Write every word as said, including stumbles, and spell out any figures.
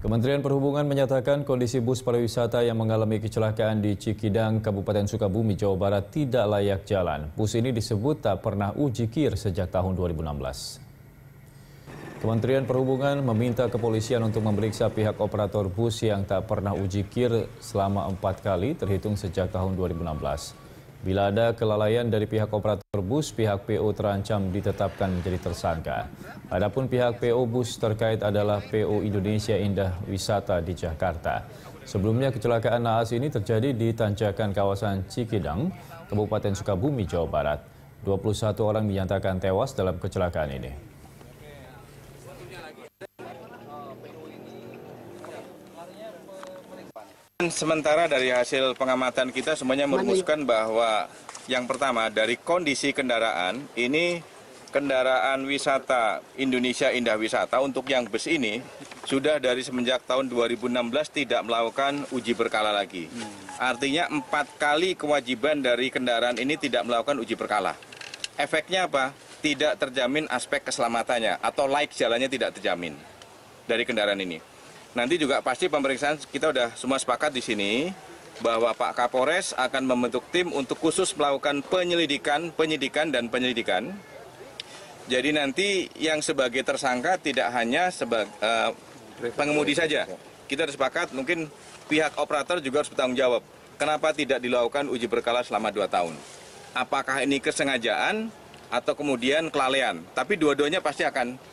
Kementerian Perhubungan menyatakan kondisi bus pariwisata yang mengalami kecelakaan di Cikidang, Kabupaten Sukabumi, Jawa Barat tidak layak jalan. Bus ini disebut tak pernah uji kir sejak tahun dua ribu enam belas. Kementerian Perhubungan meminta kepolisian untuk memeriksa pihak operator bus yang tak pernah uji kir selama empat kali terhitung sejak tahun dua ribu enam belas. Bila ada kelalaian dari pihak operator bus, pihak P O terancam ditetapkan menjadi tersangka. Adapun pihak P O bus terkait adalah P O Indonesia Indah Wisata di Jakarta. Sebelumnya kecelakaan naas ini terjadi di tanjakan kawasan Cikidang, Kabupaten Sukabumi, Jawa Barat. dua puluh satu orang dinyatakan tewas dalam kecelakaan ini. Sementara dari hasil pengamatan kita semuanya merumuskan bahwa yang pertama dari kondisi kendaraan ini kendaraan wisata Indonesia Indah Wisata untuk yang bus ini sudah dari semenjak tahun dua ribu enam belas tidak melakukan uji berkala lagi. Artinya empat kali kewajiban dari kendaraan ini tidak melakukan uji berkala. Efeknya apa? Tidak terjamin aspek keselamatannya atau laik jalannya tidak terjamin dari kendaraan ini. Nanti juga pasti pemeriksaan kita sudah semua sepakat di sini bahwa Pak Kapolres akan membentuk tim untuk khusus melakukan penyelidikan, penyidikan dan penyelidikan. Jadi nanti yang sebagai tersangka tidak hanya sebagai uh, pengemudi saja. Kita sudah sepakat mungkin pihak operator juga harus bertanggung jawab. Kenapa tidak dilakukan uji berkala selama dua tahun? Apakah ini kesengajaan atau kemudian kelalaian? Tapi dua-duanya pasti akan